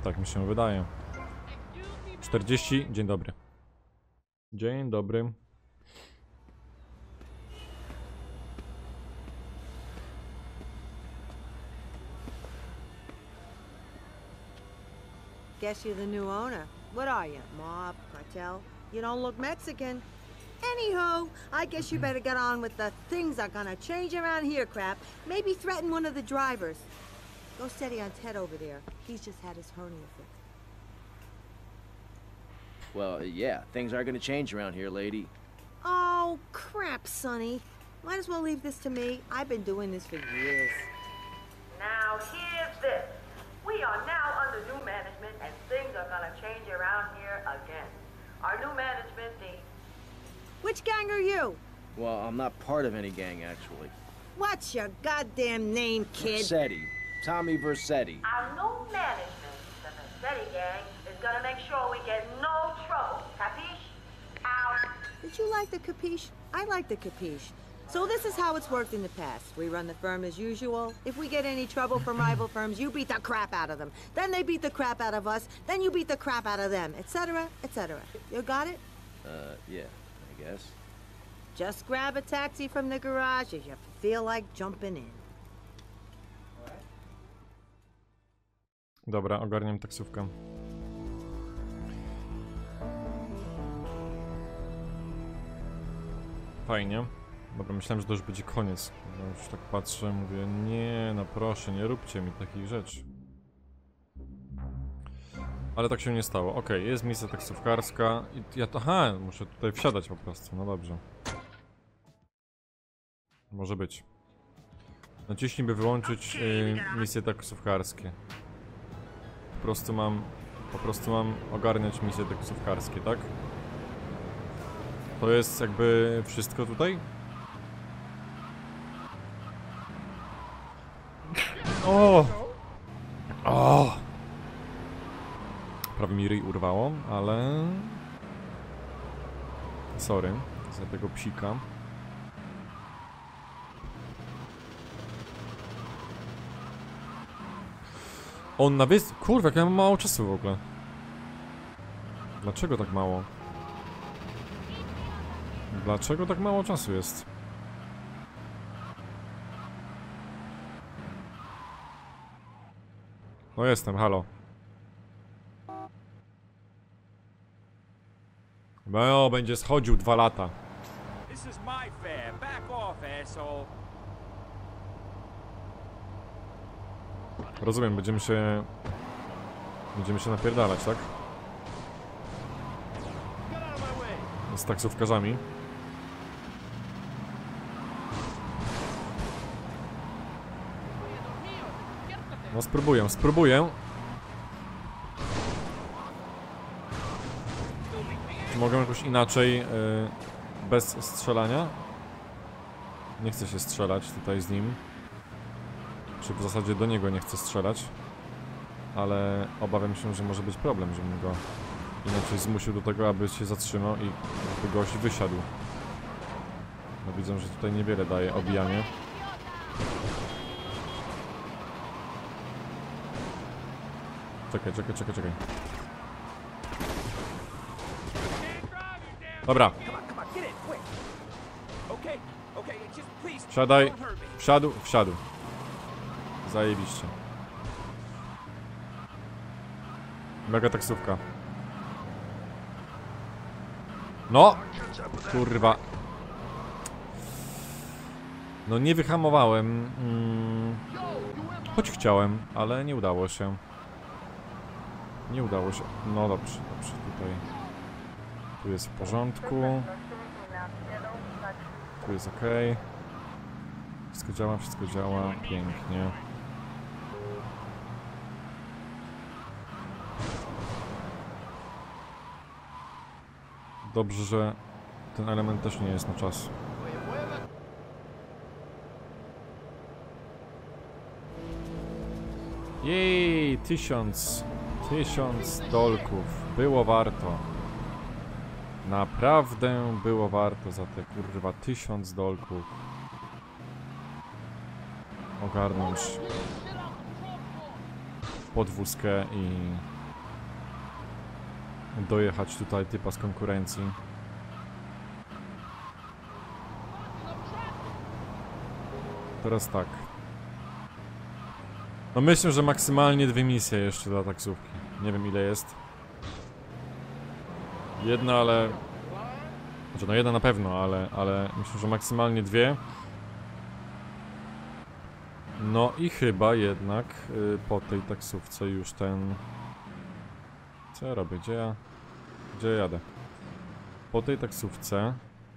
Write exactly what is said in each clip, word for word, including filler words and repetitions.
Tak mi się wydaje. czterdzieści. Dzień dobry. Dzień dobry. Guess you're the new owner. What are you, mob, cartel? You don't look Mexican. Anywho, I guess you better get on with the things are gonna change around here crap. Maybe threaten one of the drivers. Go steady on Ted over there. He's just had his hernia fixed. Well, yeah, things are gonna change around here, lady. Oh, crap, Sonny. Might as well leave this to me. I've been doing this for years. Now here's this. We are now under new management and things are gonna change around here again. Our new management, the... Which gang are you? Well, I'm not part of any gang, actually. What's your goddamn name, kid? Versetti. Tommy Versetti. Our new management, the Versetti gang, is gonna make sure we get no trouble. Capiche? Out. Did you like the capiche? I like the capiche. So this is how it's worked in the past. We run the firm as usual. If we get any trouble from rival firms, you beat the crap out of them. Then they beat the crap out of us. Then you beat the crap out of them, et cetera, et cetera. You got it? Uh, yeah, I guess. Just grab a taxi from the garage if you feel like jumping in. Dobra, ogarniam taksówkę. Fajnie. Dobra, myślałem, że to już będzie koniec. Ja już tak patrzę, mówię, nie, no proszę, nie róbcie mi takich rzeczy. Ale tak się nie stało. Okej, okay, jest misja taksówkarska. I ja to, aha, muszę tutaj wsiadać po prostu, no dobrze. Może być. Naciśnij, by wyłączyć y, misje taksówkarskie. Po prostu mam, po prostu mam ogarniać misje taksówkarskie, tak? To jest jakby wszystko tutaj? O! O! Prawie mi ryj urwało, ale... Sorry za tego psika. On na wys... Kurwa, jak ja mam mało czasu w ogóle. Dlaczego tak mało? Dlaczego tak mało czasu jest? No jestem, halo. No, będzie schodził dwa lata. Rozumiem, będziemy się... Będziemy się napierdalać, tak? Z taksówkarzami. No spróbuję, spróbuję. Czy mogę jakoś inaczej, yy, bez strzelania? Nie chcę się strzelać tutaj z nim. Czy w zasadzie do niego nie chcę strzelać. Ale obawiam się, że może być problem, żebym go inaczej zmusił do tego, aby się zatrzymał i jakby gość wysiadł. No widzę, że tutaj niewiele daje obijanie. Czekaj, czekaj, czekaj, czekaj. Dobra. Wsiadaj. Wsiadł, wsiadł. Zajebiście. Mega taksówka. No! Kurwa. No nie wyhamowałem. Mm. Choć chciałem, ale nie udało się. Nie udało się. No dobrze, dobrze, tutaj. Tu jest w porządku. Tu jest ok. Wszystko działa, wszystko działa. Pięknie. Dobrze, że ten element też nie jest na czas. Jej, tysiąc. Tysiąc dolków. Było warto. Naprawdę było warto za te kurwa tysiąc dolków. Ogarnąć. podwózkę i dojechać tutaj typa z konkurencji. Teraz tak. No myślę, że maksymalnie dwie misje jeszcze dla taksówki. Nie wiem ile jest. Jedna, ale... Znaczy no jedna na pewno, ale, ale myślę, że maksymalnie dwie. No i chyba jednak y, po tej taksówce już ten... Co ja robię? Gdzie ja... Gdzie ja jadę? Po tej taksówce...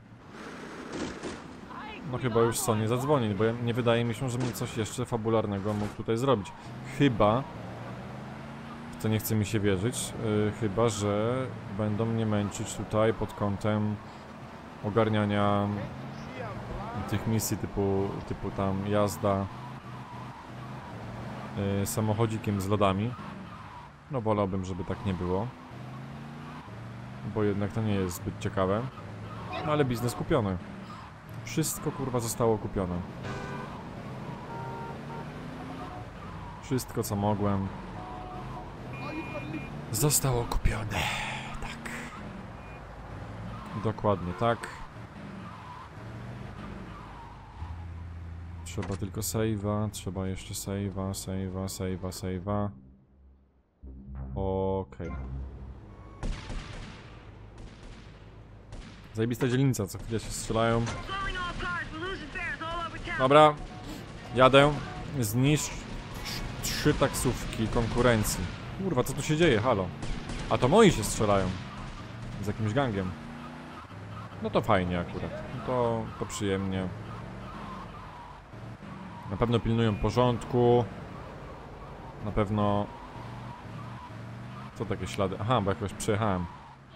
No chyba już Sony zadzwoni, bo ja, nie wydaje mi się, że mnie coś jeszcze fabularnego mógł tutaj zrobić. Chyba... W co nie chce mi się wierzyć, yy, chyba że będą mnie męczyć tutaj pod kątem ogarniania tych misji typu, typu tam jazda yy, samochodzikiem z lodami. No wolałbym, żeby tak nie było, bo jednak to nie jest zbyt ciekawe. No ale biznes kupiony. Wszystko kurwa zostało kupione. Wszystko co mogłem zostało kupione. Tak. Dokładnie tak. Trzeba tylko save'a, trzeba jeszcze save'a, save'a, save'a, save'a. Okej. Okay. Zajebista dzielnica, co chwilę się strzelają. Dobra. Jadę. Zniszcz trzy taksówki konkurencji. Kurwa, co tu się dzieje? Halo. A to moi się strzelają. Z jakimś gangiem. No to fajnie akurat. To, to przyjemnie. Na pewno pilnują porządku. Na pewno... Co takie ślady? Aha, bo jakoś przejechałem.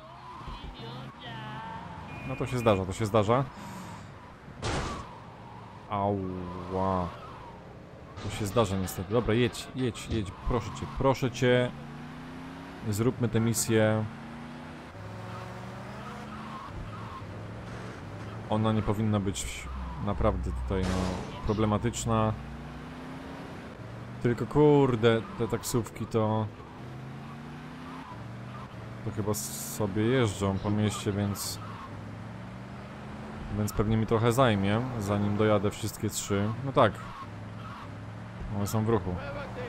No to się zdarza, to się zdarza. Ała. To się zdarza niestety. Dobra, jedź, jedź, jedź. Proszę cię, proszę cię. Zróbmy tę misję. Ona nie powinna być naprawdę tutaj no, problematyczna. Tylko kurde, te taksówki to... To chyba sobie jeżdżą po mieście, więc... Więc pewnie mi trochę zajmie, zanim dojadę wszystkie trzy. No tak. One są w ruchu.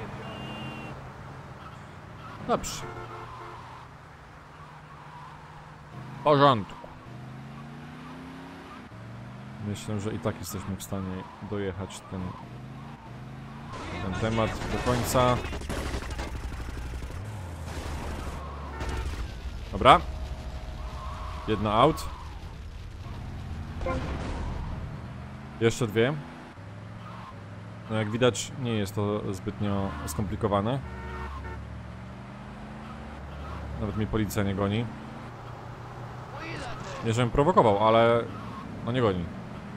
Dobrze. W porządku. Myślę, że i tak jesteśmy w stanie dojechać ten, ten temat do końca. Dobra. Jedna out. Jeszcze dwie. No jak widać, nie jest to zbytnio skomplikowane. Nawet mi policja nie goni. Nie, żebym prowokował, ale... No nie goni.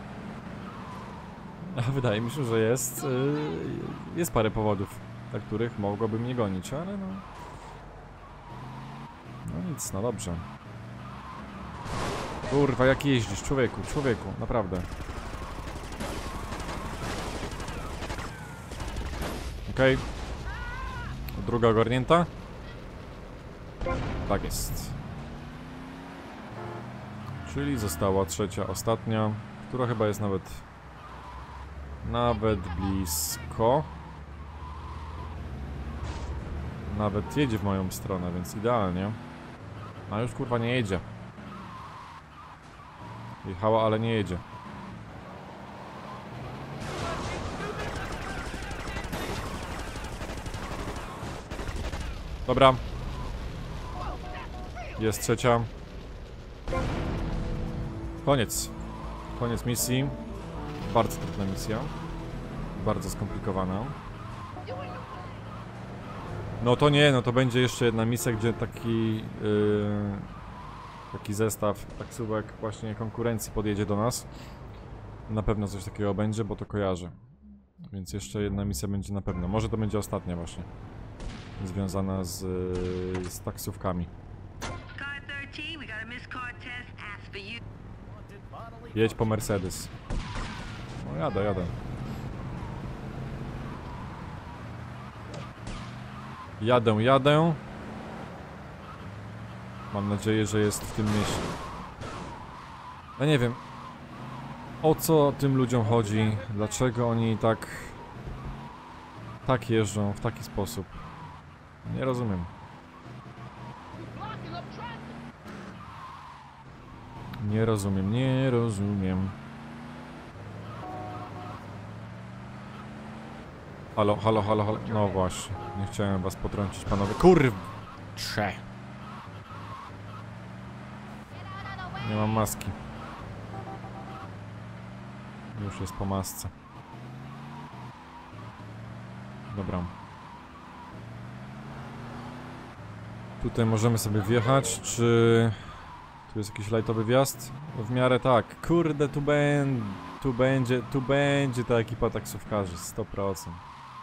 A wydaje mi się, że jest... Yy, jest parę powodów, dla których mogłoby mnie gonić, ale no... No nic, no dobrze. Kurwa, jak jeździsz, człowieku, człowieku, naprawdę. Okej. Okay. Druga ogarnięta. Tak jest. Czyli została trzecia, ostatnia, która chyba jest nawet... Nawet blisko. Nawet jedzie w moją stronę, więc idealnie. A już kurwa nie jedzie. Jechała, ale nie jedzie. Dobra. Jest trzecia. Koniec. Koniec misji. Bardzo trudna misja. Bardzo skomplikowana. No to nie, no to będzie jeszcze jedna misja, gdzie taki yy, taki zestaw taksówek właśnie konkurencji podjedzie do nas. Na pewno coś takiego będzie, bo to kojarzę. Więc jeszcze jedna misja będzie na pewno. Może to będzie ostatnia właśnie. Związana z, yy, z taksówkami. Jedź po Mercedes. No jadę, jadę. Jadę, jadę. Mam nadzieję, że jest w tym mieście. Ja nie wiem, o co tym ludziom chodzi, dlaczego oni tak... tak jeżdżą w taki sposób. Nie rozumiem. Nie rozumiem, nie rozumiem. Halo, halo, halo, halo. No właśnie, nie chciałem was potrącić, panowie. Kurcze! Nie mam maski. Już jest po masce. Dobra. Tutaj możemy sobie wjechać, czy... Tu jest jakiś lightowy wjazd? W miarę tak. Kurde, tu będzie... Tu będzie... Tu będzie ta ekipa taksówkarzy, sto procent.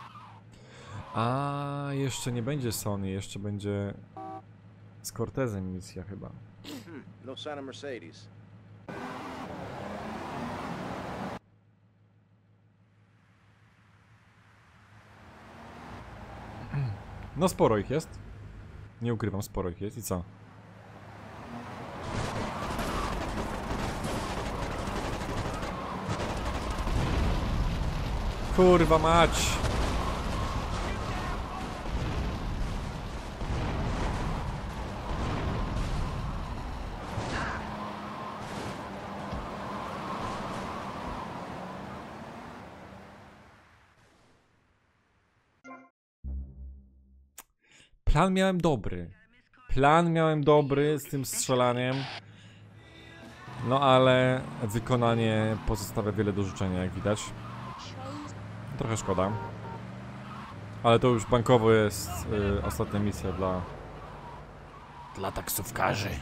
A jeszcze nie będzie Sony, jeszcze będzie... Z Cortezem misja chyba. Hmm, no sign of Mercedes. No sporo ich jest. Nie ukrywam, sporo ich jest. I co? Kurwa mać! Plan miałem dobry. Plan miałem dobry z tym strzelaniem. No ale wykonanie pozostawia wiele do życzenia, jak widać. Trochę szkoda. Ale to już bankowo jest y, ostatnia misja dla... Dla taksówkarzy.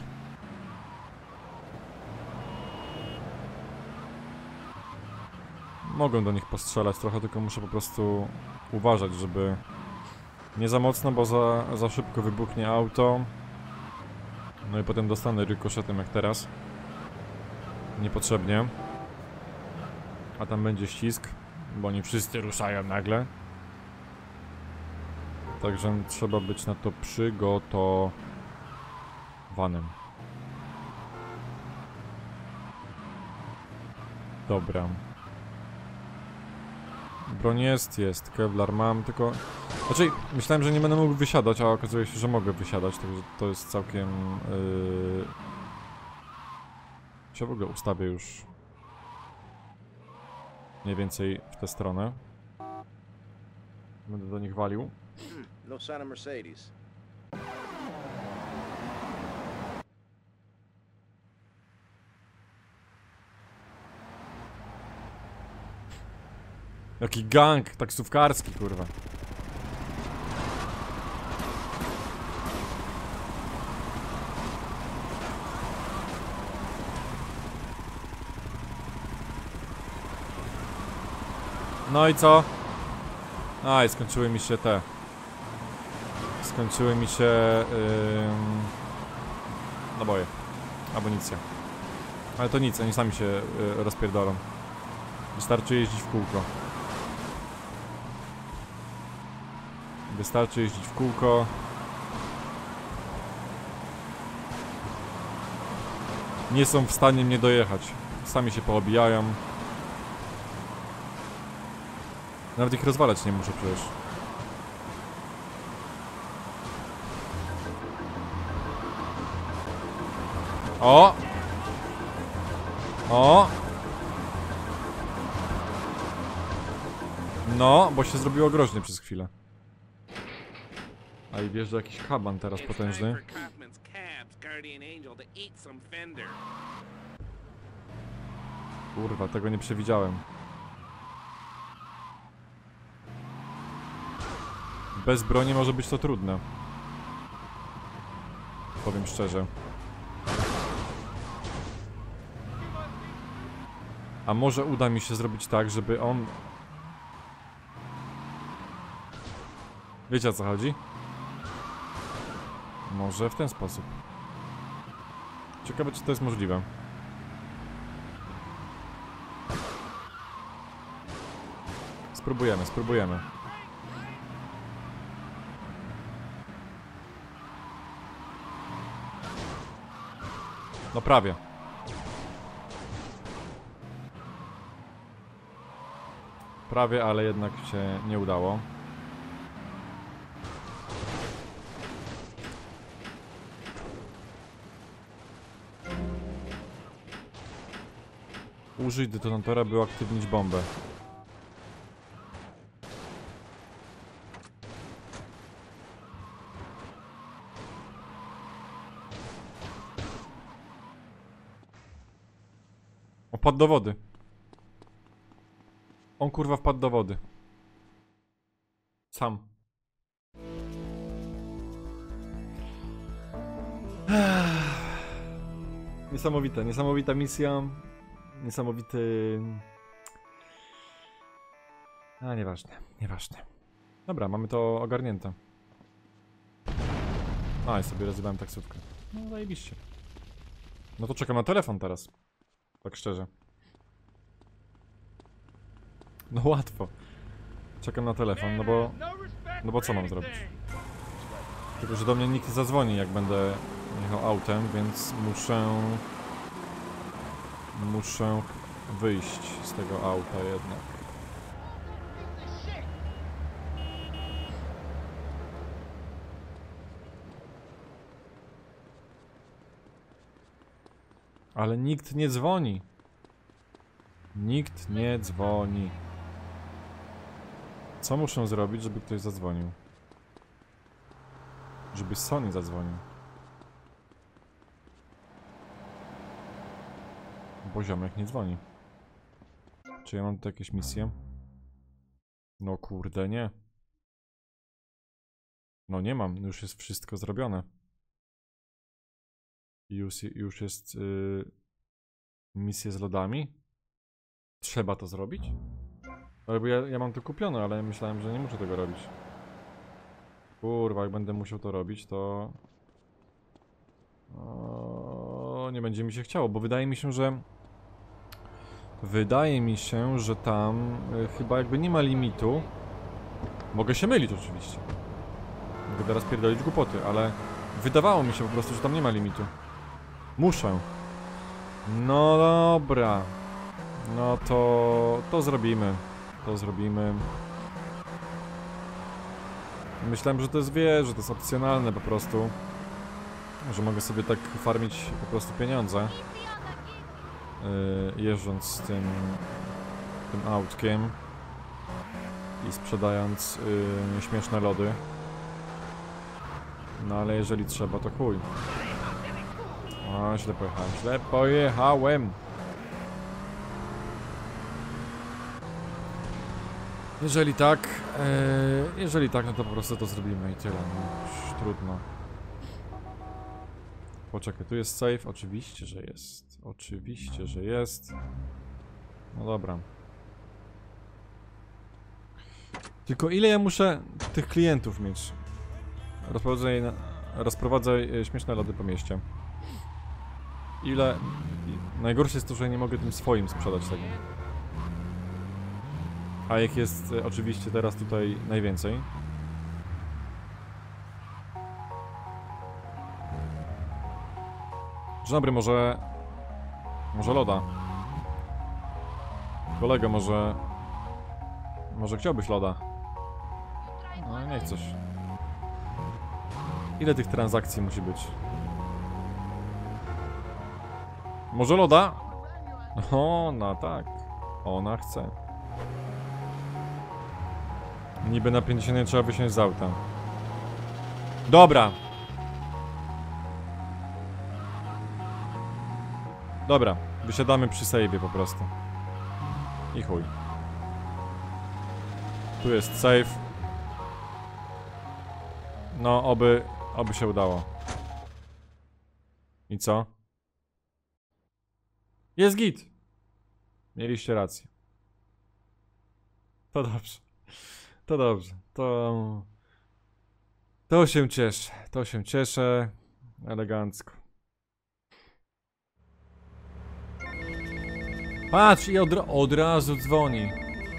Mogę do nich postrzelać trochę, tylko muszę po prostu uważać, żeby... Nie za mocno, bo za, za szybko wybuchnie auto. No i potem dostanę rykoszetem jak teraz. Niepotrzebnie. A tam będzie ścisk, bo oni wszyscy ruszają nagle. Także trzeba być na to przygotowanym. Dobra. Broń jest, jest. Kevlar mam, tylko... Znaczy, myślałem, że nie będę mógł wysiadać, a okazuje się, że mogę wysiadać, także to jest całkiem... Yy... Się w ogóle ustawię już mniej więcej w tę stronę. Będę do nich walił. Hmm, no sign of Mercedes. Jaki gang taksówkarski, kurwa. No i co? Aj, skończyły mi się te. Skończyły mi się yy, naboje. Amunicja. Ale to nic, oni sami się yy, rozpierdolą. Wystarczy jeździć w kółko. Wystarczy jeździć w kółko. Nie są w stanie mnie dojechać. Sami się poobijają. Nawet ich rozwalać nie muszę przecież. O! O! No, bo się zrobiło groźnie przez chwilę. A i wjeżdża jakiś kaban teraz potężny. Kurwa, tego nie przewidziałem. Bez broni może być to trudne. Powiem szczerze. A może uda mi się zrobić tak, żeby on... Wiecie o co chodzi? Może w ten sposób. Ciekawe, czy to jest możliwe. Spróbujemy, spróbujemy. No prawie. Prawie, ale jednak się nie udało. Użyj detonatora, by uaktywnić bombę. Wpadł do wody. On kurwa wpadł do wody. Sam. Niesamowita, niesamowita misja. Niesamowity... A, nieważne, nieważne. Dobra, mamy to ogarnięte. A, i sobie rozjebałem taksówkę. No, zajebiście. No to czekam na telefon teraz. Tak szczerze. No łatwo. Czekam na telefon, no bo... No bo co mam zrobić? Tylko, że do mnie nikt nie zadzwoni, jak będę jechał autem, więc muszę... Muszę wyjść z tego auta jednak. Ale nikt nie dzwoni. Nikt nie dzwoni. Co muszę zrobić, żeby ktoś zadzwonił? Żeby Sony zadzwonił. Bo ziomek nie dzwoni. Czy ja mam tu jakieś misje? No kurde, nie. No nie mam, już jest wszystko zrobione. Już, już jest yy, misje z lodami. Trzeba to zrobić? Ale bo ja, ja mam to kupione, ale myślałem, że nie muszę tego robić. Kurwa, jak będę musiał to robić, to... O, nie będzie mi się chciało, bo wydaje mi się, że... Wydaje mi się, że tam y, chyba jakby nie ma limitu. Mogę się mylić oczywiście. Mogę teraz pierdolić głupoty, ale... Wydawało mi się po prostu, że tam nie ma limitu. Muszę. No dobra. No to... To zrobimy. To zrobimy. Myślałem, że to jest, wie, że to jest opcjonalne po prostu. Że mogę sobie tak farmić po prostu pieniądze. Yy, jeżdżąc tym... tym autkiem. I sprzedając yy, śmieszne lody. No ale jeżeli trzeba, to chuj. O, źle pojechałem, źle pojechałem. Jeżeli tak, yy, jeżeli tak, no to po prostu to zrobimy i tyle, no już trudno. Poczekaj, tu jest safe, oczywiście, że jest. Oczywiście, że jest. No dobra. Tylko ile ja muszę tych klientów mieć? Rozprowadzaj, rozprowadzaj śmieszne lody po mieście. Ile... Najgorsze jest to, że nie mogę tym swoim sprzedać tego. A jak jest e, oczywiście teraz tutaj najwięcej. Dzień dobry, może... Może loda? Kolego, może... Może chciałbyś loda? No nie chcesz. Ile tych transakcji musi być? Może loda? Ona tak. Ona chce. Niby na pięćdziesiąt nie trzeba wysiąść z auta. Dobra. Dobra. Wysiadamy przy save'ie po prostu. I chuj. Tu jest save. No, oby... Oby się udało. I co? Jest git. Mieliście rację. To dobrze. To dobrze. To... To się cieszę. To się cieszę. Elegancko. Patrz i od, od razu dzwoni.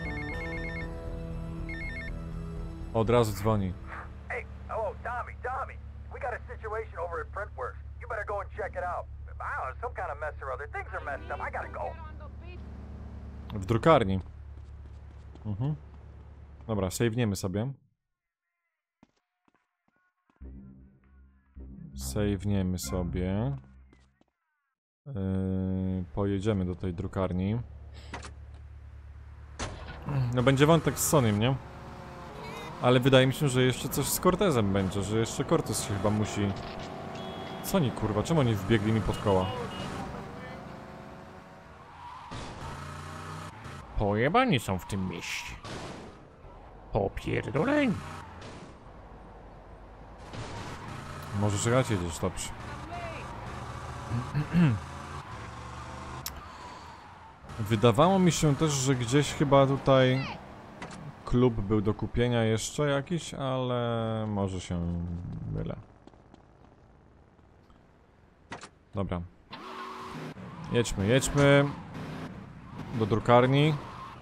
Od razu dzwoni. Hey, hello, Tommy, Tommy. We got a situation over at Printworks. You better go and check it out. W drukarni. Mhm. Dobra, save'niemy sobie. Save'niemy sobie. Yy, pojedziemy do tej drukarni. No będzie wątek z Sonym, nie? Ale wydaje mi się, że jeszcze coś z Cortezem będzie, że jeszcze Cortez się chyba musi... Co oni, kurwa? Czemu oni wbiegli mi pod koła? Pojebani są w tym mieście. Popierdoleni. Możesz jechać, jedziesz, dobrze. Wydawało mi się też, że gdzieś chyba tutaj klub był do kupienia jeszcze jakiś, ale może się mylę. Dobra. Jedźmy, jedźmy do drukarni.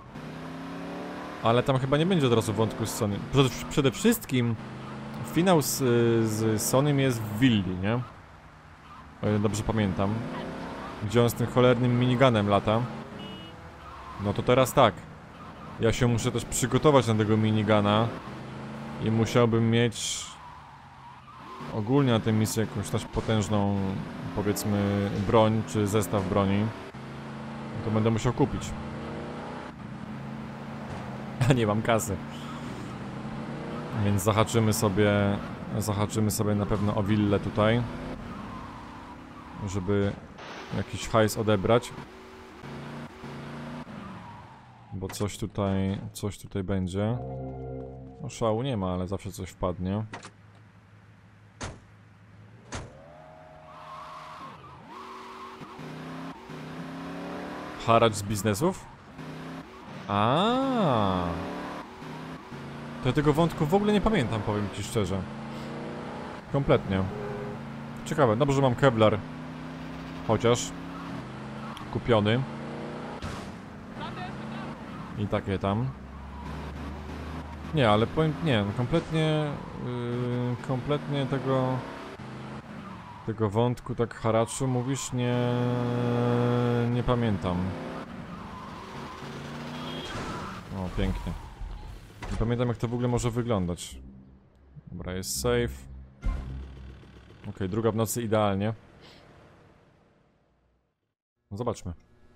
Ale tam chyba nie będzie od razu wątku z Sony. Przede, przede wszystkim finał z, z Sonym jest w willi, nie? O ile dobrze pamiętam. Gdzie on z tym cholernym miniganem lata. No to teraz tak. Ja się muszę też przygotować na tego minigana. I musiałbym mieć ogólnie na tej misji jakąś też potężną, powiedzmy, broń, czy zestaw broni. To będę musiał kupić. A nie mam kasy. Więc zahaczymy sobie, zahaczymy sobie na pewno o willę tutaj. Żeby jakiś hajs odebrać. Bo coś tutaj, coś tutaj będzie. No szału nie ma, ale zawsze coś wpadnie. Haracz z biznesów? A. To ja tego wątku w ogóle nie pamiętam, powiem ci szczerze. Kompletnie. Ciekawe, dobrze, że mam Kevlar. Chociaż kupiony. I takie tam. Nie, ale powiem, nie, kompletnie yy, kompletnie tego tego wątku, tak haraczu mówisz, nie nie pamiętam. O, pięknie. Nie pamiętam, jak to w ogóle może wyglądać. Dobra, jest safe. Okej, okay, druga w nocy idealnie. No, zobaczmy.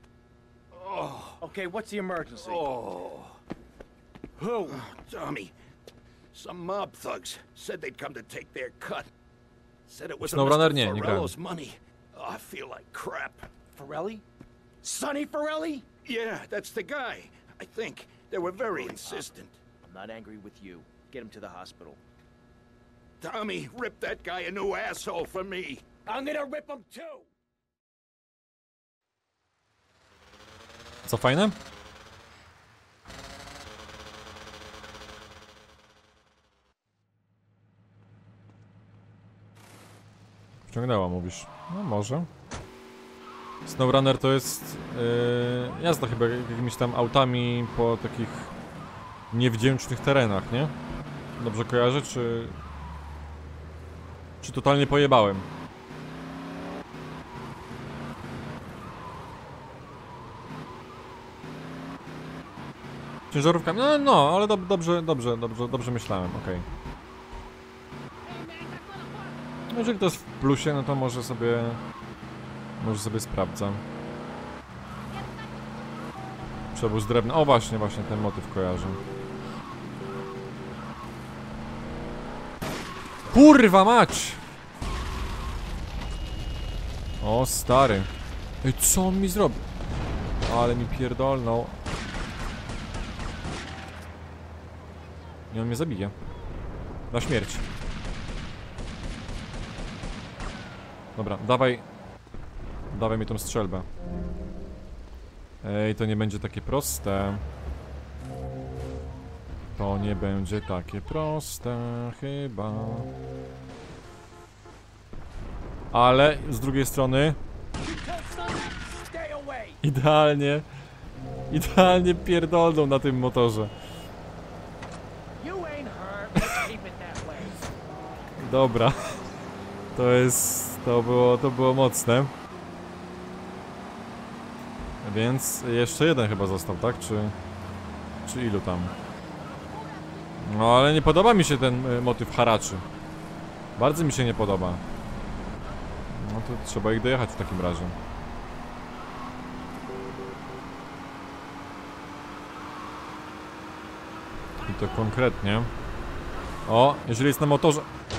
Okay, what's the emergency? Oh. Oh, Tommy. Some mob thugs said they'd come to take their cut. Said it was a SnowRunner nie, nie grałem. Forello's money. Oh, I feel like crap. Forelli? Sonny Forelli? Yeah, that's the guy. I think. They were very insistent. I'm not angry with you. Get him to the hospital. Tommy, rip that guy a new asshole for me. I'm gonna rip him too! Co fajne? Wciągnęła, mówisz. No może. SnowRunner to jest yy, jazda chyba jakimiś tam autami po takich niewdzięcznych terenach, nie? Dobrze kojarzę, czy... Czy totalnie pojebałem? Ciężarówkami? No, no, ale do, dobrze, dobrze, dobrze, dobrze myślałem, okej. Okay. No, jeżeli to jest w plusie, no to może sobie... Może sobie sprawdzę. Przewóz drewna. O właśnie, właśnie ten motyw kojarzę. Kurwa mać! O stary. Ej, co on mi zrobił? Ale mi pierdolnął. Nie, on mnie zabije. Na śmierć. Dobra, dawaj. Dawaj mi tą strzelbę. Ej, to nie będzie takie proste. To nie będzie takie proste, chyba. Ale z drugiej strony... Idealnie... Idealnie pierdolną na tym motorze. Dobra. To jest... To było, to było mocne. Więc jeszcze jeden chyba został, tak? Czy... Czy ilu tam? No ale nie podoba mi się ten y, motyw haraczy. Bardzo mi się nie podoba. No to trzeba ich dojechać w takim razie. I to konkretnie. O, jeżeli jest na motorze...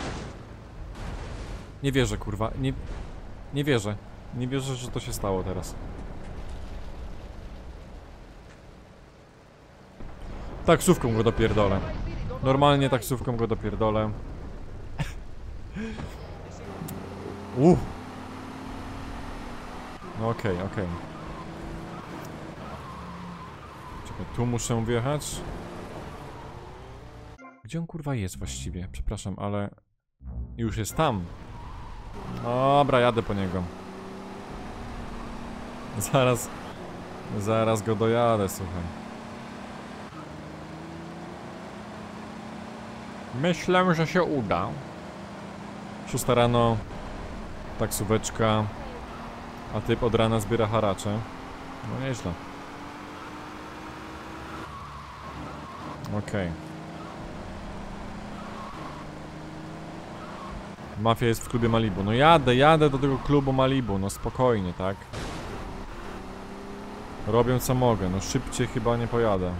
Nie wierzę, kurwa. Nie, nie wierzę. Nie wierzę, że to się stało teraz. Taksówką go dopierdolę. Normalnie taksówką go dopierdolę. Uff. No okej, okay, okej. Okay. Czekaj, tu muszę wjechać. Gdzie on kurwa jest właściwie? Przepraszam, ale... Już jest tam. Dobra, jadę po niego. Zaraz... Zaraz go dojadę, słuchaj. Myślę, że się uda. Szósta rano. Taksóweczka. A typ od rana zbiera haracze. No nieźle. Okej. Okay. Mafia jest w klubie Malibu. No jadę, jadę do tego klubu Malibu. No spokojnie, tak? Robię co mogę. No szybciej chyba nie pojadę.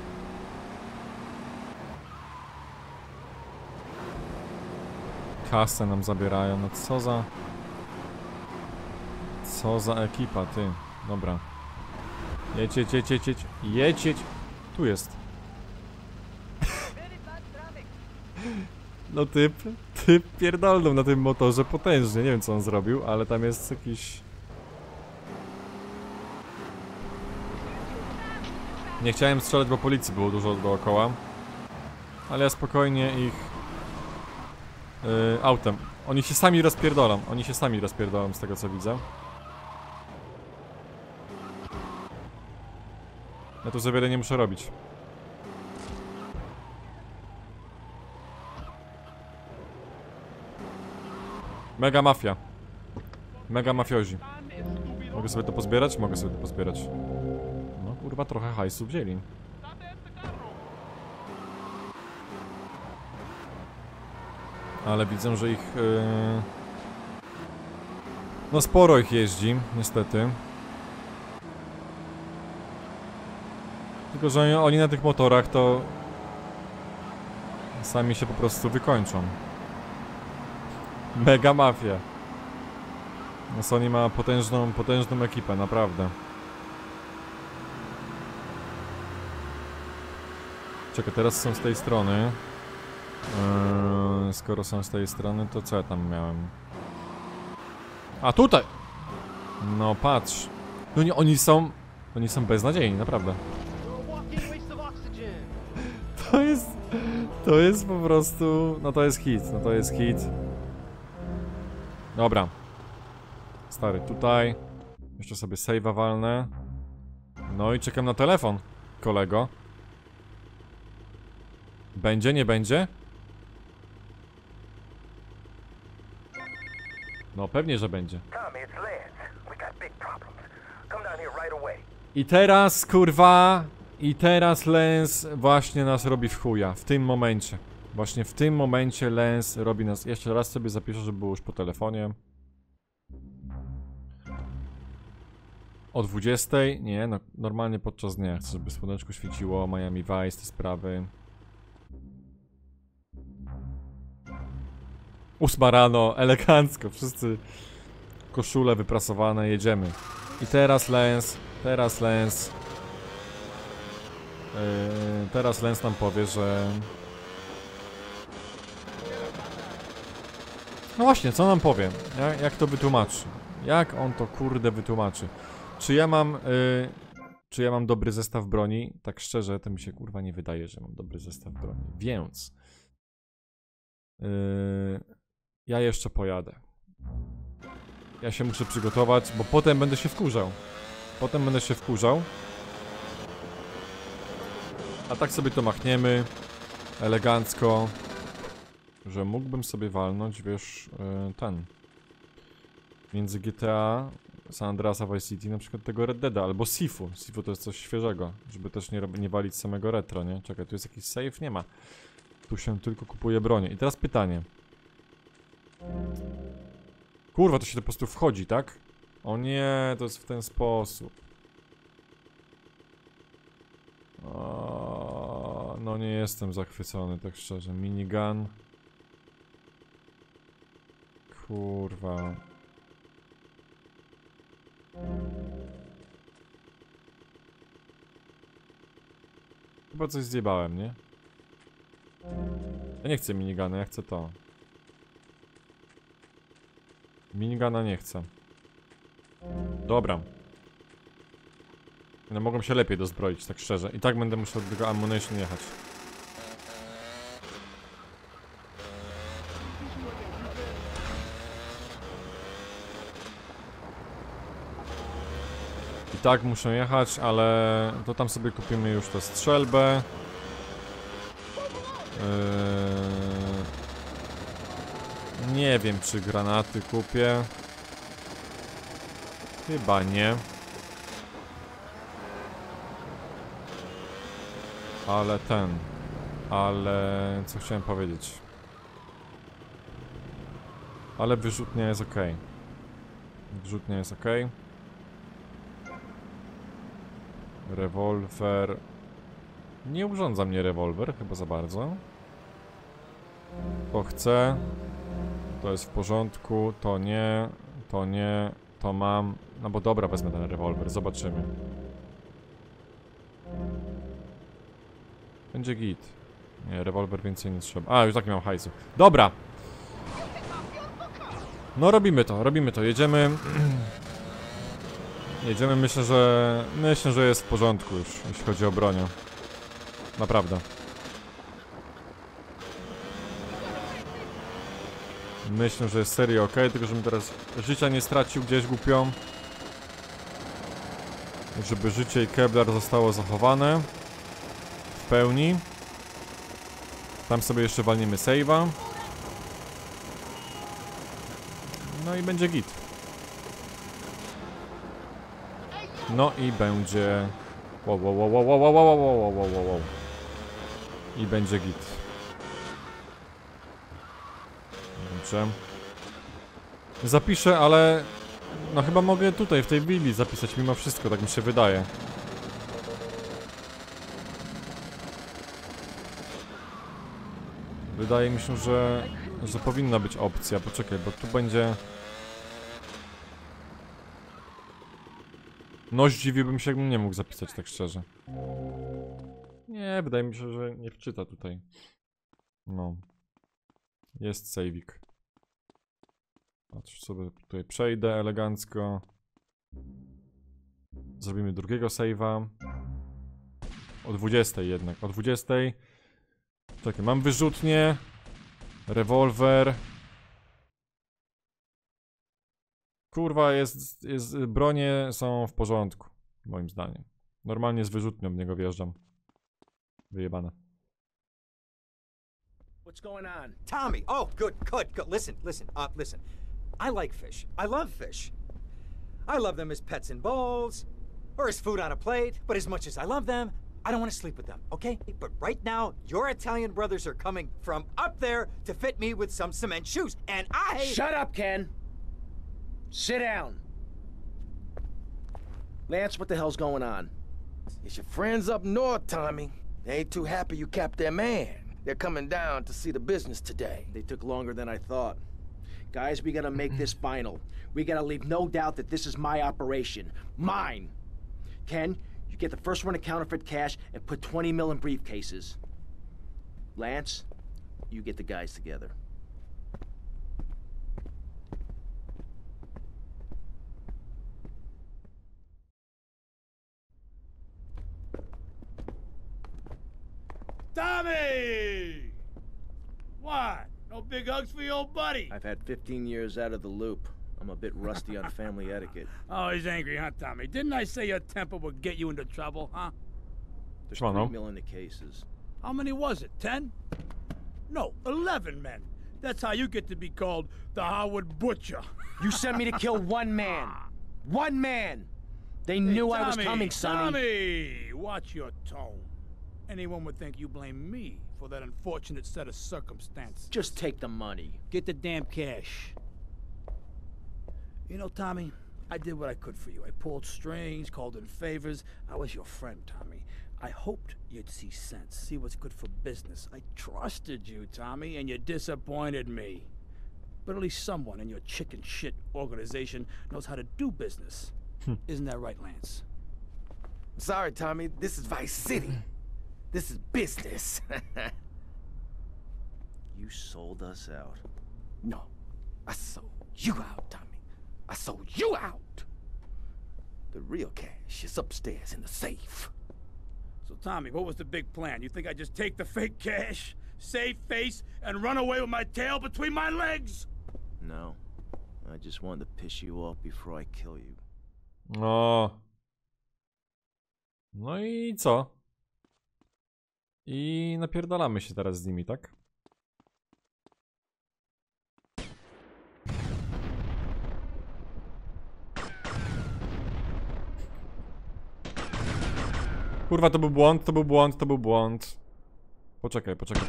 Kasę nam zabierają. No co za... Co za ekipa, ty. Dobra. Jedź, jedź, jedź, jedź, jedź. Jedź, jedź. Tu jest. No typ, typ pierdolnął na tym motorze potężnie. Nie wiem co on zrobił, ale tam jest jakiś... Nie chciałem strzelać, bo policji było dużo dookoła. Ale ja spokojnie ich... Yy, autem. Oni się sami rozpierdolą. Oni się sami rozpierdolą z tego co widzę. Ja tu za wiele nie muszę robić. Mega mafia. Mega mafiozi. Mogę sobie to pozbierać? Mogę sobie to pozbierać. No kurwa, trochę hajsu wzięli. Ale widzę, że ich... Yy... No sporo ich jeździ, niestety. Tylko, że oni, oni na tych motorach to... Sami się po prostu wykończą. Mega mafia. No Sony ma potężną, potężną ekipę, naprawdę. Czekaj, teraz są z tej strony. Yy, skoro są z tej strony, to co ja tam miałem? A tutaj! No patrz. No nie, oni są... Oni są beznadziejni, naprawdę. To jest... To jest po prostu... No to jest hit, no to jest hit. Dobra. Stary, tutaj. Jeszcze sobie save'a walnę. No i czekam na telefon, kolego. Będzie, nie będzie? No pewnie, że będzie. I teraz, kurwa... I teraz Lens właśnie nas robi w chuja. W tym momencie. Właśnie w tym momencie Lens robi nas... Jeszcze raz sobie zapiszę, żeby było już po telefonie. O dwudziestej? Nie, no normalnie podczas dnia. Chcę, żeby słoneczko świeciło, Miami Vice, te sprawy. Ósma rano, elegancko, wszyscy koszule wyprasowane, jedziemy. I teraz Lens, teraz Lens. Yy, teraz Lens nam powie, że... No właśnie, co nam powie? Jak, jak to wytłumaczy? Jak on to kurde wytłumaczy? Czy ja mam... Yy, czy ja mam dobry zestaw broni? Tak szczerze, to mi się kurwa nie wydaje, że mam dobry zestaw broni. Więc... Yy, ja jeszcze pojadę. Ja się muszę przygotować, bo potem będę się wkurzał. Potem będę się wkurzał. A tak sobie to machniemy. Elegancko. Że mógłbym sobie walnąć, wiesz, yy, ten. Między G T A San Andreasa Vice City, na przykład tego Red Deada, albo Sifu. Sifu to jest coś świeżego, żeby też nie, nie walić samego retro, nie? Czekaj, tu jest jakiś save? Nie ma. Tu się tylko kupuje bronię. I teraz pytanie. Kurwa, to się po prostu wchodzi, tak? O nie, to jest w ten sposób. O, no nie jestem zachwycony, tak szczerze. Minigun. Kurwa. Chyba coś zjebałem, nie? Ja nie chcę minigana, ja chcę to. Minigana nie chcę. Dobra. No mogą się lepiej dozbroić, tak szczerze. I tak będę musiał do tego ammunition jechać. I tak muszę jechać, ale to tam sobie kupimy już tę strzelbę. Yy... Nie wiem, czy granaty kupię. Chyba nie. Ale ten. Ale... co chciałem powiedzieć? Ale wyrzutnia jest ok. Wyrzutnia jest ok. Rewolwer... Nie urządza mnie rewolwer, chyba za bardzo. To chcę. To jest w porządku, to nie, to nie, to mam. No bo dobra, wezmę ten rewolwer, zobaczymy. Będzie git. Nie, rewolwer więcej nie trzeba. A, już tak nie mam hajsu. Dobra! No robimy to, robimy to, jedziemy. Jedziemy, myślę, że... Myślę, że jest w porządku już, jeśli chodzi o bronię. Naprawdę. Myślę, że jest serio ok, tylko żebym teraz życia nie stracił gdzieś głupią. Żeby życie i Kevlar zostało zachowane w pełni. Tam sobie jeszcze walniemy save'a. No i będzie git. No i będzie... Wow, wow, wow, wow, wow, wow, wow, wow, wow, wow, wow. I będzie git. Dobrze. Zapiszę, ale... No chyba mogę tutaj, w tej willi zapisać mimo wszystko, tak mi się wydaje. Wydaje mi się, że... że powinna być opcja. Poczekaj, bo tu będzie... No zdziwiłbym się, jakbym nie mógł zapisać, tak szczerze. Nie, wydaje mi się, że nie wczyta tutaj. No. Jest saveik. Patrz, sobie tutaj przejdę elegancko. Zrobimy drugiego save'a. O dwudziestej jednak, o dwudziestej. Czekaj, mam wyrzutnię. Rewolwer. Kurwa, jest, jest, bronie są w porządku, moim zdaniem. Normalnie z wyrzutnią w niego wjeżdżam. Wyjebane. What's going on? Tommy! Oh, good, good, good. Listen, listen, uh, listen. I like fish. I love fish. I love them as pets in bowls, or as food on a plate, but as much as I love them, I don't want to sleep with them, okay? But right now, your Italian brothers are coming from up there to fit me with some cement shoes, and I... Shut up, Ken! Sit down. Lance, what the hell's going on? It's your friends up north, Tommy. They ain't too happy you capped their man. They're coming down to see the business today. They took longer than I thought. Guys, we gotta make this final. We gotta leave no doubt that this is my operation. Mine! Ken, you get the first one to counterfeit cash and put twenty mil in briefcases. Lance, you get the guys together. Tommy! What? No big hugs for your old buddy? I've had fifteen years out of the loop. I'm a bit rusty on family etiquette. Oh, he's angry, huh, Tommy? Didn't I say your temper would get you into trouble, huh? There's Come on, three no? mil in the cases. How many was it? Ten? No, eleven men. That's how you get to be called the Howard Butcher. You sent me to kill one man. One man! They Hey, knew I was Tommy, coming, Sonny. Tommy, watch your tone. Anyone would think you blame me for that unfortunate set of circumstances. Just take the money. Get the damn cash. You know, Tommy, I did what I could for you. I pulled strings, called in favors. I was your friend, Tommy. I hoped you'd see sense, see what's good for business. I trusted you, Tommy, and you disappointed me. But at least someone in your chicken shit organization knows how to do business. Isn't that right, Lance? Sorry, Tommy. This is Vice City. This is business. You sold us out. No, I sold you out, Tommy. I sold you out. The real cash is upstairs in the safe. So, Tommy, what was the big plan? You think I just take the fake cash, save face, and run away with my tail between my legs? No. I just wanted to piss you off before I kill you. No. No i co? I napierdalamy się teraz z nimi, tak? Kurwa, to był błąd, to był błąd, to był błąd. Poczekaj, poczekaj.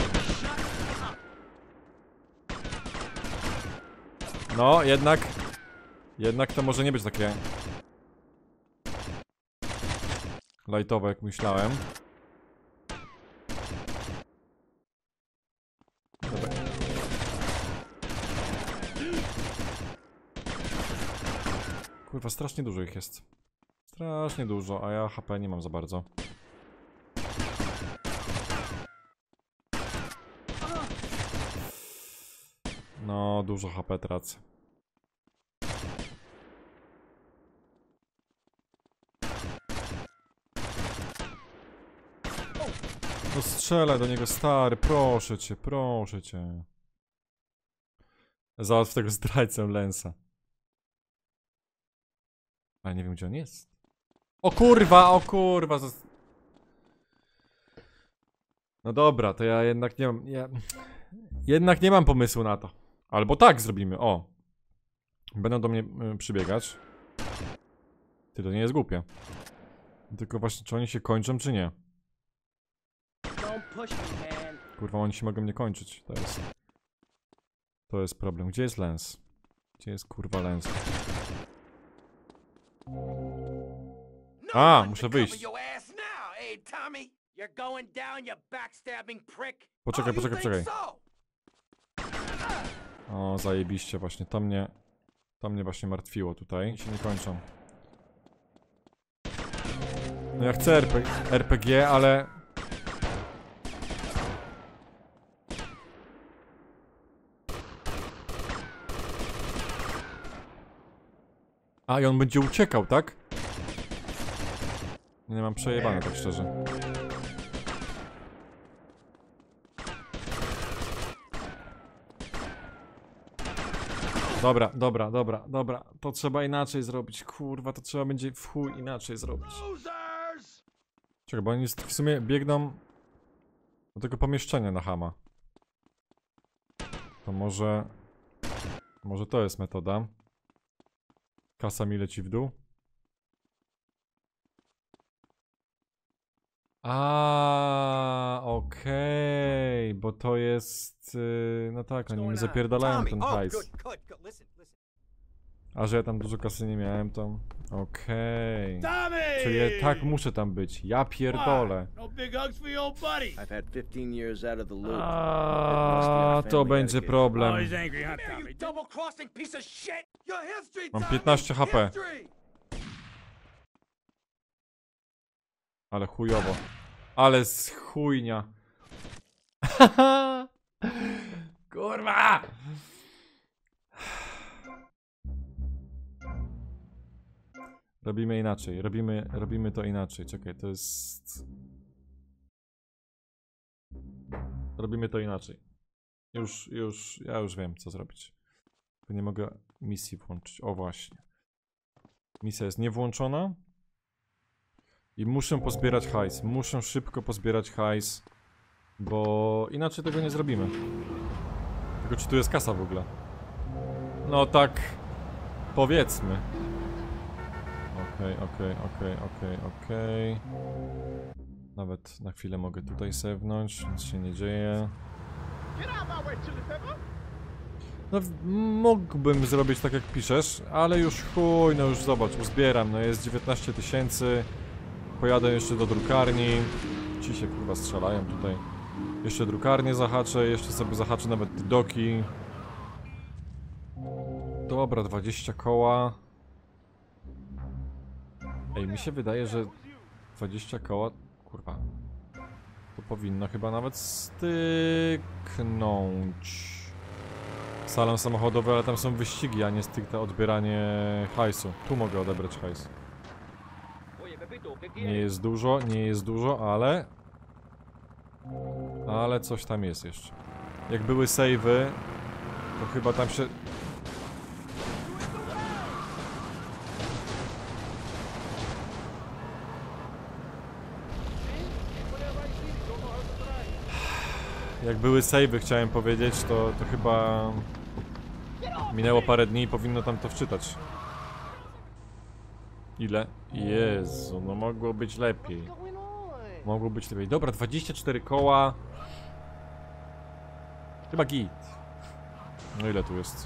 No, jednak... Jednak to może nie być takie... lightowe, jak myślałem. Dobra. Kurwa, strasznie dużo ich jest. Strasznie dużo, a ja H P nie mam za bardzo. No, dużo H P tracę. No strzelaj do niego, stary, proszę cię, proszę cię. Załatw tego zdrajcę Lensa. Ale nie wiem, gdzie on jest. O kurwa, o kurwa. No dobra, to ja jednak nie mam... Ja... Jednak nie mam pomysłu na to. Albo tak zrobimy, o. Będą do mnie y, przybiegać. Ty, to nie jest głupie. Tylko właśnie, czy oni się kończą, czy nie? Kurwa, oni się mogą nie kończyć. To jest... To jest problem. Gdzie jest Lens? Gdzie jest kurwa Lens? A, muszę wyjść. Poczekaj, poczekaj, poczekaj. O, zajebiście właśnie. To mnie... To mnie właśnie martwiło tutaj. I się nie kończą. No ja chcę R P G, ale... A, i on będzie uciekał, tak? Nie mam przejebane, tak szczerze. Dobra, dobra, dobra, dobra. To trzeba inaczej zrobić. Kurwa, to trzeba będzie w chuj inaczej zrobić. Czekaj, bo oni w sumie biegną do tego pomieszczenia na Hama. To może... Może to jest metoda. Kasa mi leci w dół. A, okej, okay, bo to jest... Yy, no tak, oni mi zapierdalają ten hajs. A że ja tam dużo kasy nie miałem, to... Okej. Okay. Czyli ja tak muszę tam być. Ja pierdolę. A, to będzie problem. Mam piętnaście H P. Ale chujowo. Ale z chujnia. Kurwa! Robimy inaczej, robimy, robimy to inaczej. Czekaj, to jest... Robimy to inaczej. Już, już, ja już wiem, co zrobić. Tylko nie mogę misji włączyć. O właśnie. Misja jest niewłączona. I muszę pozbierać hajs. Muszę szybko pozbierać hajs. Bo inaczej tego nie zrobimy. Tylko czy tu jest kasa w ogóle? No tak... Powiedzmy. Okej, okej, okej, okej, okej. Nawet na chwilę mogę tutaj sewnąć, nic się nie dzieje. No, mógłbym zrobić tak jak piszesz, ale już chuj, no już zobacz, uzbieram, no jest dziewiętnaście tysięcy. Pojadę jeszcze do drukarni. Ci się kurwa strzelają tutaj. Jeszcze drukarnię zahaczę, jeszcze sobie zahaczę nawet te doki. Dobra, dwadzieścia koła. Ej, mi się wydaje, że dwadzieścia koła, kurwa, to powinno chyba nawet styknąć. Salon samochodowy, ale tam są wyścigi, a nie stricte odbieranie hajsu. Tu mogę odebrać hajs. Nie jest dużo, nie jest dużo, ale... Ale coś tam jest jeszcze. Jak były save'y, to chyba tam się... Jak były save'y, chciałem powiedzieć, to, to chyba... Minęło parę dni i powinno tam to wczytać. Ile? Jezu, no mogło być lepiej. Mogło być lepiej. Dobra, dwadzieścia cztery koła. Chyba git. No ile tu jest?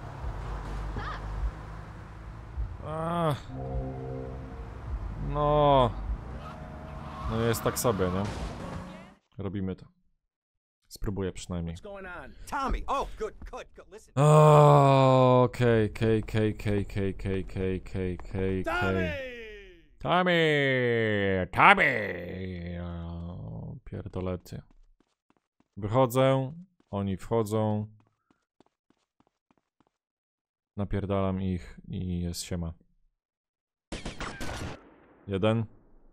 Ach. No. No jest tak sobie, nie? Robimy to. Spróbuję przynajmniej. Tommy! Oh, good, good, good. Listen. Okej, okej, okej, okej, okej, okej, okej, okej, okej, okej. Tommy! Tommy! O, pierdolety. Wychodzę, oni wchodzą. Napierdalam ich i jest siema. Jeden.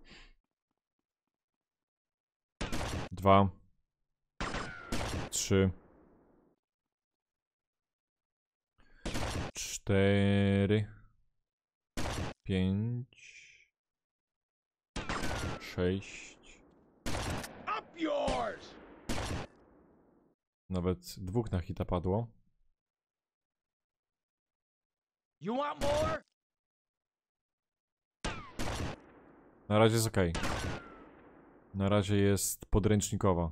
Dwa. Trzy. Cztery. Pięć. Sześć. Nawet dwóch na hita padło. You want more? Na razie jest ok. Na razie jest podręcznikowa.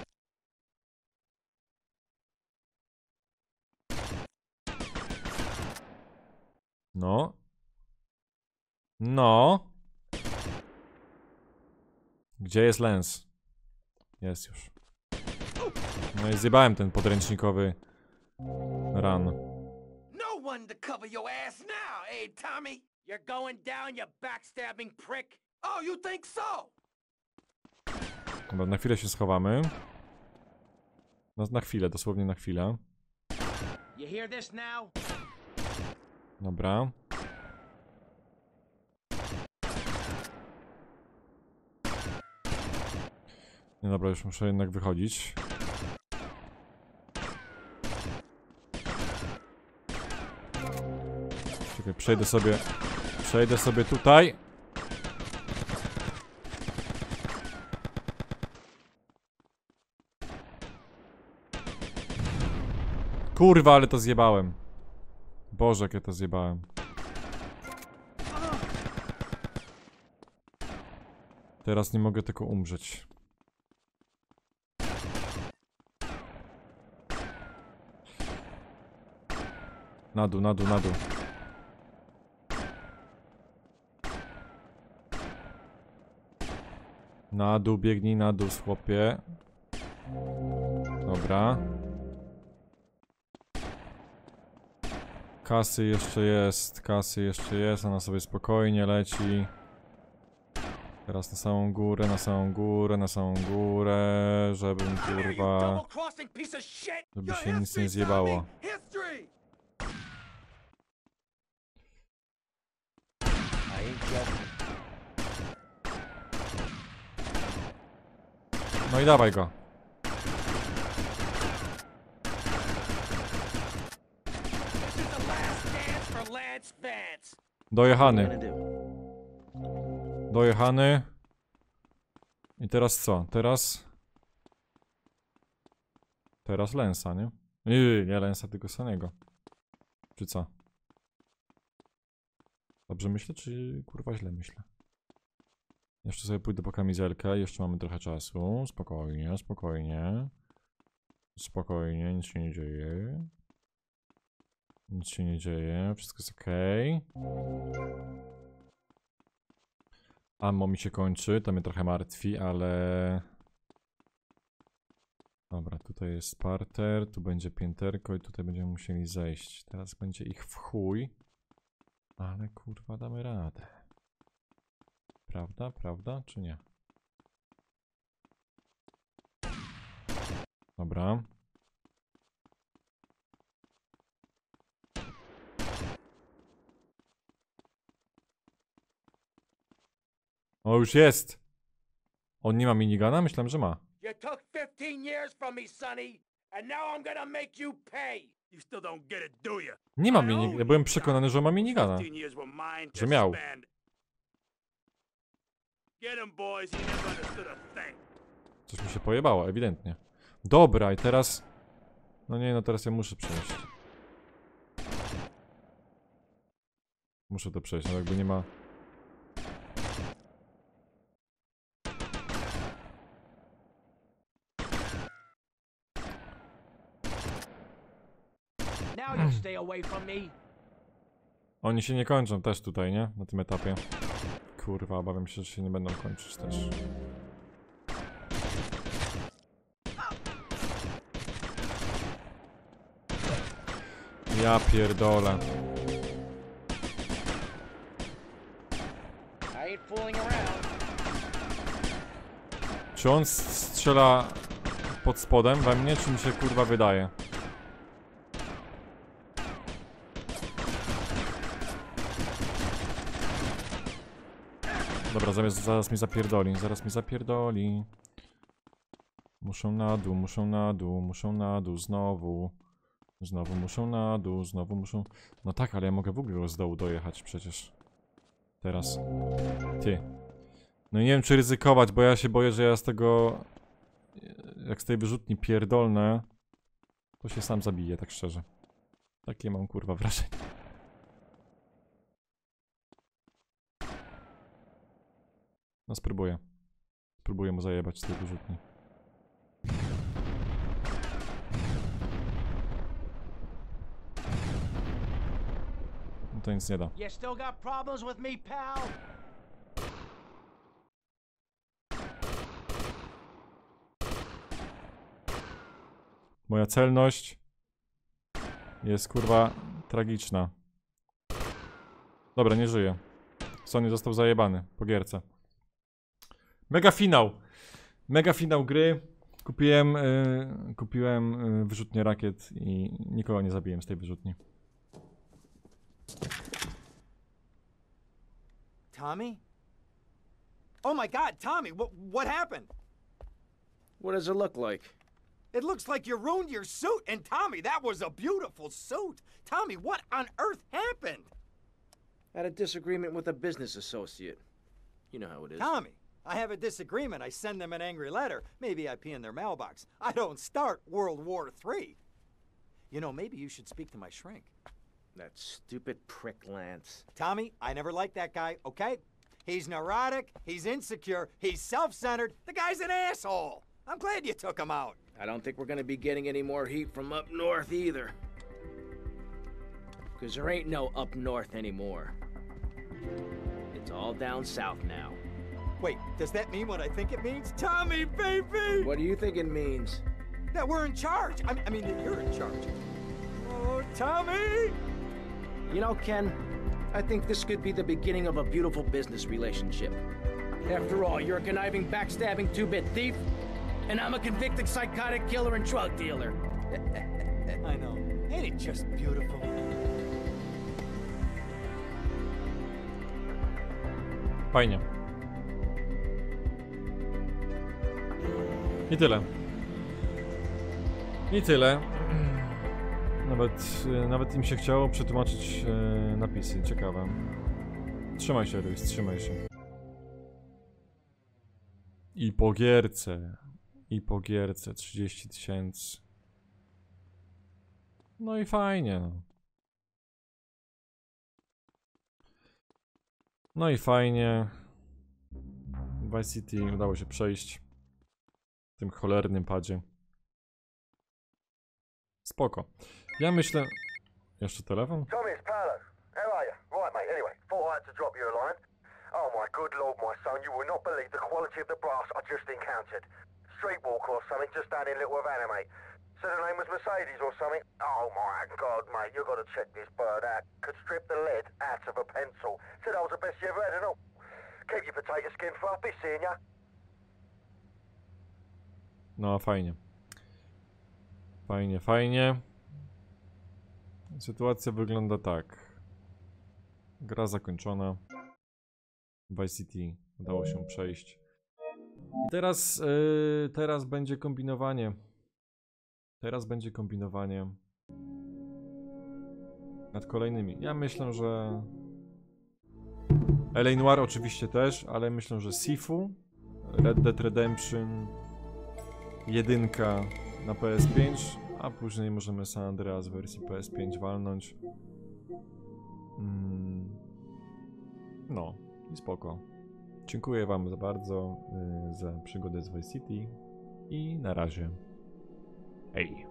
No. No. Gdzie jest lens? Jest już. No i zjebałem ten podręcznikowy run. No one to cover your ass now, eh, Tommy? You're going down, you backstabbing prick. Oh, you think so? Dobra, na chwilę się schowamy. No, na chwilę, dosłownie na chwilę. You hear this now? Dobra. Nie, dobra, już muszę jednak wychodzić. Czekaj, przejdę sobie... Przejdę sobie tutaj. Kurwa, ale to zjebałem. Boże, jak ja to zjebałem. Teraz nie mogę tylko umrzeć. Na dół, na dół, na dół. Na dół, biegnij na dół, chłopie. Dobra. Kasy jeszcze jest, kasy jeszcze jest, ona sobie spokojnie leci. Teraz na samą górę, na samą górę, na samą górę, żebym kurwa... Żeby się nic nie zjebało. No i dawaj go. Dojechany. Dojechany. I teraz co? Teraz... Teraz Lensa, nie? Nie, nie Lensa, tylko Saniego. Czy co? Dobrze myślę, czy kurwa źle myślę? Jeszcze sobie pójdę po kamizelkę, jeszcze mamy trochę czasu. Spokojnie, spokojnie. Spokojnie, nic się nie dzieje. Nic się nie dzieje, wszystko jest ok. Ammo mi się kończy, to mnie trochę martwi, ale... Dobra, tutaj jest parter, tu będzie pięterko i tutaj będziemy musieli zejść. Teraz będzie ich w chuj. Ale kurwa damy radę. Prawda? Prawda? Czy nie? Dobra. O, już jest! On nie ma minigana? Myślałem, że ma. You took fifteen years from me, Sonny, and now I'm gonna make you pay. You still don't get it, do you? Nie ma minigana. Ja byłem przekonany, że ma minigana. fifteen years were mine to Że miał. spend. Get him, boys. He never understood a thing. Coś mi się pojebało, ewidentnie. Dobra, i teraz... No nie, no teraz ja muszę przejść. Muszę to przejść, no jakby nie ma... Now you stay away from me. Oni się nie kończą też tutaj, nie? Na tym etapie. Kurwa, obawiam się, że się nie będą kończyć też. Ja pierdolę. I ain't fooling around. Czy on strzela pod spodem we mnie, czy mi się kurwa wydaje? Dobra, zaraz, zaraz mi zapierdoli, zaraz mi zapierdoli. Muszą na dół, muszą na dół, muszą na dół, znowu. Znowu muszą na dół, znowu muszą... No tak, ale ja mogę w ogóle z dołu dojechać przecież. Teraz. Ty. No i nie wiem, czy ryzykować, bo ja się boję, że ja z tego... Jak z tej wyrzutni pierdolnę, to się sam zabiję, tak szczerze. Takie mam kurwa wrażenie. No spróbuję. Spróbuję mu zajebać z tej wyrzutni. No to nic nie da. You still got problems with me, pal? Moja celność jest kurwa tragiczna. Dobra, nie żyje. Sony został zajebany po gierce. Mega finał. Mega finał gry. Kupiłem, yy, kupiłem yy, wyrzutnię rakiet i nikogo nie zabiłem z tej wyrzutni. Tommy? Oh my God, Tommy, what, what happened? What does it look like? It looks like you ruined your suit, and Tommy, that was a beautiful suit. Tommy, what on earth happened? Had a disagreement with a business associate. You know how it is. Tommy, I have a disagreement. I send them an angry letter. Maybe I pee in their mailbox. I don't start World War Three. You know, maybe you should speak to my shrink. That stupid prick Lance. Tommy, I never liked that guy, okay? He's neurotic, he's insecure, he's self-centered. The guy's an asshole. I'm glad you took him out. I don't think we're gonna be getting any more heat from up north either. Because there ain't no up north anymore. It's all down south now. Wait, does that mean what I think it means? Tommy, baby! What do you think it means? That we're in charge. I mean, I mean that you're in charge. Oh, Tommy! You know, Ken, I think this could be the beginning of a beautiful business relationship. After all, you're a conniving, backstabbing two-bit thief, and I'm a convicted psychotic killer and drug dealer. I know. Ain't it just beautiful? Fajnie. I tyle. I tyle. Nawet, nawet im się chciało przetłumaczyć e, napisy. Ciekawe. Trzymaj się, Ruiz, trzymaj się. I po gierce. I po gierce. trzydzieści tysięcy. No i fajnie, no. No i fajnie. Vice City udało się przejść w tym cholernym padzie. Spoko. Ja myślę... Jeszcze telefon? Tommy, it's Paolo. How are you? Right, mate. Anyway, thought I had to drop you a line. Oh my good lord, my son, you will not believe the quality of the brass I just encountered. Streetwalker or something, just down in Little Havana, mate. Said the name was Mercedes or something. Oh my god, mate, you got to check this bird out. Could strip the lead out of a pencil. Said I was the best you ever had and all. Keep your potato skin fluffy, seeing ya. No, fajnie. Fajnie, fajnie. Sytuacja wygląda tak. Gra zakończona. Vice City udało się przejść. I teraz, yy, teraz będzie kombinowanie. Teraz będzie kombinowanie nad kolejnymi. Ja myślę, że L A Noire oczywiście też, ale myślę, że Sifu, Red Dead Redemption, jedynka na P S pięć, a później możemy San Andreas w wersji P S pięć walnąć. Mm. No i spoko. Dziękuję wam za bardzo y, za przygodę z Vice City i na razie. Hej.